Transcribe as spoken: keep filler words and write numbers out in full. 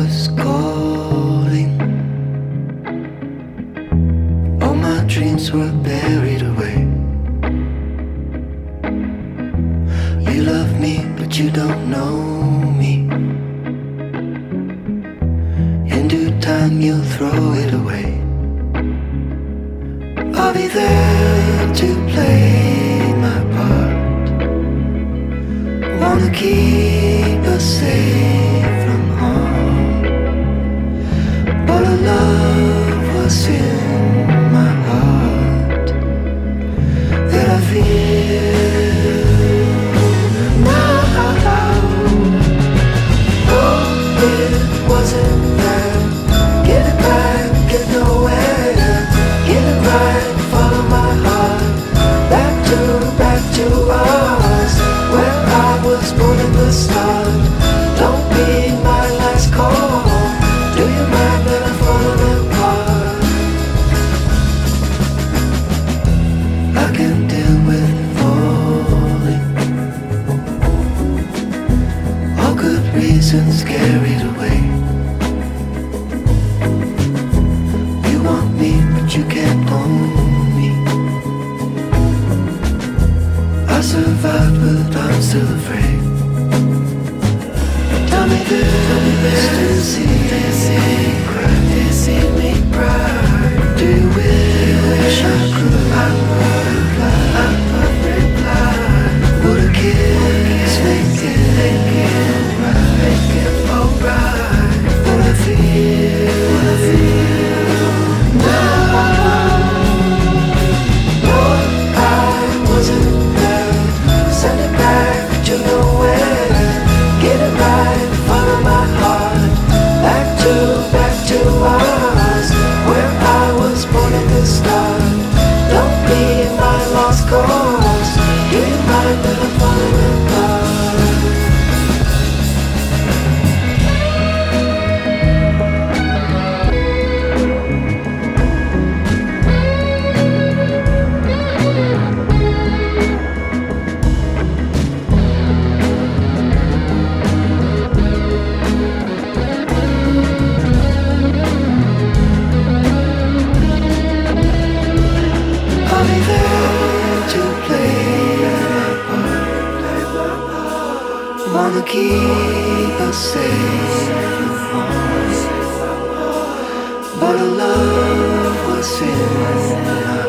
was calling. All my dreams were buried away. You love me, but you don't know me. In due time you'll throw it away. I'll be there to play my part. Wanna keep us safe from harm, but our love was in my heart that I feel now. Oh, it wasn't there. Get it back, get nowhere. Get it right, follow my heart. Back to, back to us, where I was born in the start. Don't be my last call. Do you mind that I'm falling apart? I can deal with falling. All good reasons carried away. You want me, but you can't own me. I survived, but I'm still afraid. Tell me this, tell me this, do you see, do you see me cry? Do you see me cry? Do you wish I could? I would reply, I would reply. Would a kiss make it, make it right, make it alright? What I feel, what I feel now. No, I wasn't there. Send it back to nowhere. Get it right, follow my heart. Back to, back to us, where I was born in the start. Don't be my lost cause. Do you mind that I'm falling apart? I'll be there to play my part. Wanna keep us safe from harm, but our love was in